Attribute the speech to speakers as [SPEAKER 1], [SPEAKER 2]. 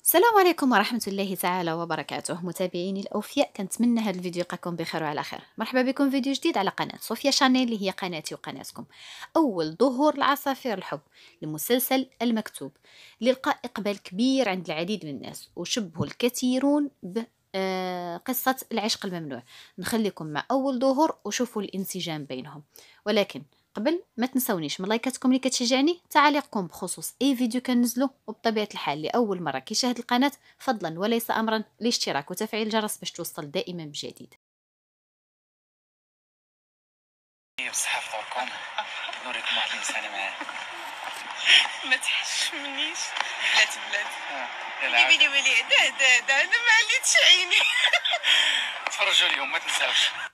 [SPEAKER 1] السلام عليكم ورحمة الله تعالى وبركاته. متابعيني الأوفياء، كنتمنى هذا الفيديو يلقاكم بخير وعلى خير. مرحبا بكم فيديو جديد على قناة صوفيا شانيل اللي هي قناتي وقناتكم. أول ظهور لعصافير الحب لمسلسل المكتوب اللي لقى إقبال كبير عند العديد من الناس، وشبه الكثيرون قصة العشق الممنوع. نخليكم مع أول ظهور وشوفوا الانسجام بينهم، ولكن قبل ما تنسونيش من لايكاتكم اللي كتشجعني، تعاليقكم بخصوص اي فيديو كنزلو، وبطبيعه الحال لاول مره كيشاهد القناه فضلا وليس امرا الاشتراك وتفعيل الجرس باش توصل دائما بجديد.
[SPEAKER 2] بصحة فطوركم. نوريكم واحد الانسانه معاه.
[SPEAKER 3] ما تحشمنيش بلاتي
[SPEAKER 2] يلا
[SPEAKER 3] ويلي ويلي دا انا ما عليتش عيني.
[SPEAKER 2] تفرجوا اليوم ما تنساوش.